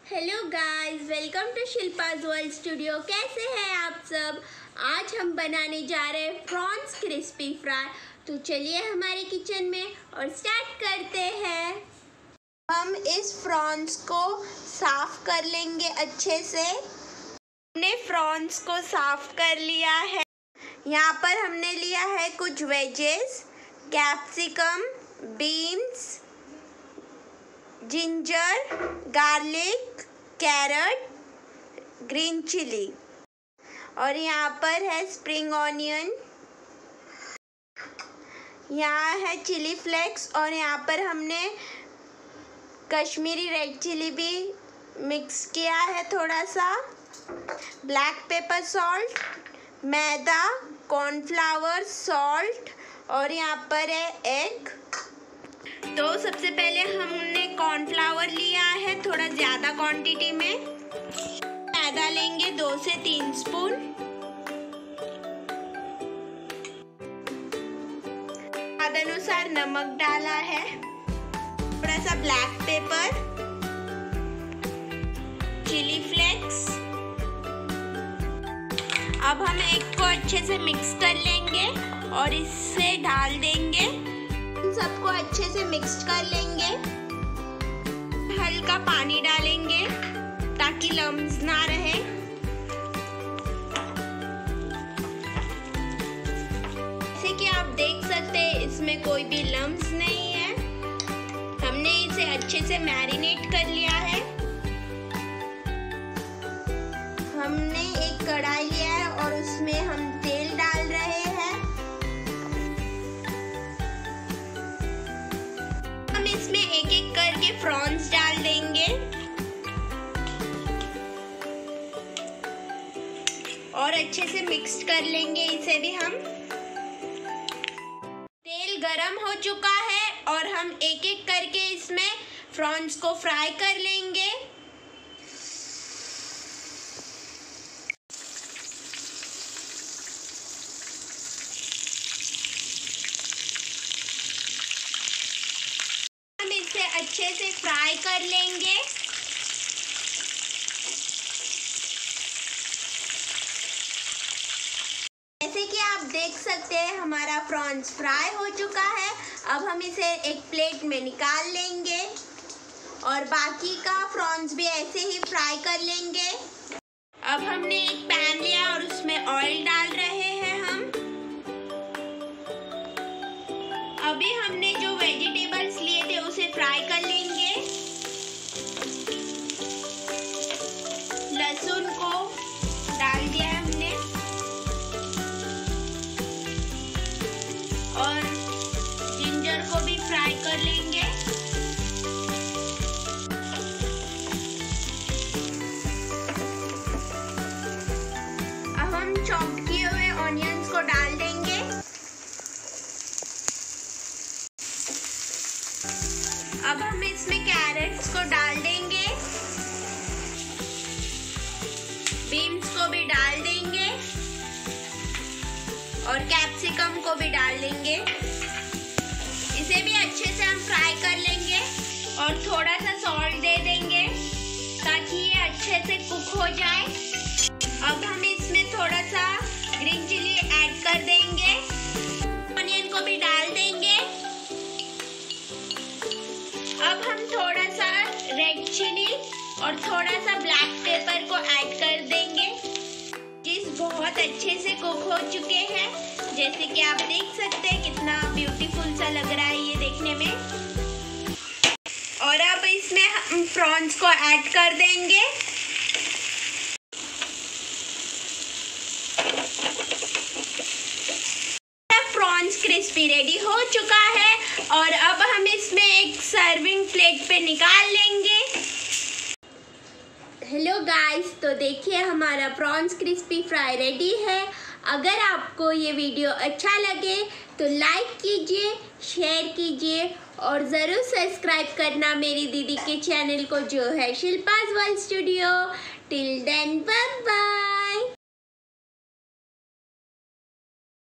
Hello guys, welcome to Shilpa's World Studio. कैसे हैं आप सब? आज हम बनाने जा रहे हैं प्रॉन्स क्रिस्पी फ्राई। तो चलिए हमारे किचन में और स्टार्ट करते हैं। हम इस प्रॉन्स को साफ कर लेंगे अच्छे से। हमने प्रॉन्स को साफ कर लिया है। यहाँ पर हमने लिया है कुछ veggies, capsicum, beans, ginger, garlic, carrot, green chilli और यहाँ पर है स्प्रिंग ऑनियन, यहाँ है चिली फ्लेक्स और यहाँ पर हमने कश्मीरी रेड चिली भी मिक्स किया है, थोड़ा सा ब्लैक पेपर सॉल्ट, मैदा, कॉर्नफ्लावर, सॉल्ट और यहाँ पर है एग। तो सबसे पहले हमने कॉर्नफ्लावर लिया है थोड़ा ज़्यादा क्वांटिटी में। मैदा लेंगे 2 से 3 स्पून। स्वाद अनुसार नमक डाला है, थोड़ा सा ब्लैक पेपर, चिली फ्लेक्स। अब हम एग को अच्छे से मिक्स कर लेंगे और इससे डाल देंगे। सबको अच्छे से मिक्स कर लेंगे। हल्का पानी डालेंगे ताकि लम्स ना रहे। जैसे कि आप देख सकते हैं इसमें कोई भी लम्स नहीं है। हमने इसे अच्छे से मैरिनेट कर लिया है। हमने एक कढ़ाई लिया है और उसमें हम तेल डाल रहे हैं। इसमें एक एक करके प्रॉन्स डाल देंगे और अच्छे से मिक्स कर लेंगे इसे भी हम। तेल गरम हो चुका है और हम एक एक करके इसमें प्रॉन्स को फ्राई कर लेंगे। इसे अच्छे से फ्राई कर लेंगे। जैसे कि आप देख सकते हैं हमारा प्रॉन्स फ्राई हो चुका है। अब हम इसे एक प्लेट में निकाल लेंगे और बाकी का प्रॉन्स भी ऐसे ही फ्राई कर लेंगे। अब हमने एक पैन लिया और उसमें ऑयल डाल रहे हैं हम। अभी हमने जो वेजिटेबल्स लिए थे उसे फ्राई कर लेंगे। लहसुन को डाल दिया है हमने और जिंजर को भी फ्राई कर लेंगे। अब हम चॉप किए हुए ऑनियंस को डाल देंगे। अब हम इसमें कैरेट्स को डाल देंगे, बीन्स को भी डाल देंगे और कैप्सिकम को भी डाल देंगे। इसे भी अच्छे से हम फ्राई कर लेंगे और थोड़ा सा सॉल्ट दे देंगे ताकि ये अच्छे से कुक हो जाए। अब हम इसमें थोड़ा सा ग्रीन चिली ऐड कर देंगे, ऑनियन को भी डाल देंगे। अब हम थोड़ा सा रेड चिली और थोड़ा सा ब्लैक पेपर को ऐड कर देंगे। चीज बहुत अच्छे से कुक हो चुके हैं। जैसे कि आप देख सकते हैं कितना ब्यूटीफुल सा लग रहा है ये देखने में। और अब इसमें हम प्रॉन्स को ऐड कर देंगे। प्रॉन्स क्रिस्पी रेडी हो चुका है और अब हम इसमें एक सर्विंग प्लेट पे निकाल लेंगे। हेलो गाइस, तो देखिए हमारा प्रॉन्स क्रिस्पी फ्राई रेडी है। अगर आपको ये वीडियो अच्छा लगे तो लाइक कीजिए, शेयर कीजिए और ज़रूर सब्सक्राइब करना मेरी दीदी के चैनल को जो है Shilpa's World Studio. Till then bye bye.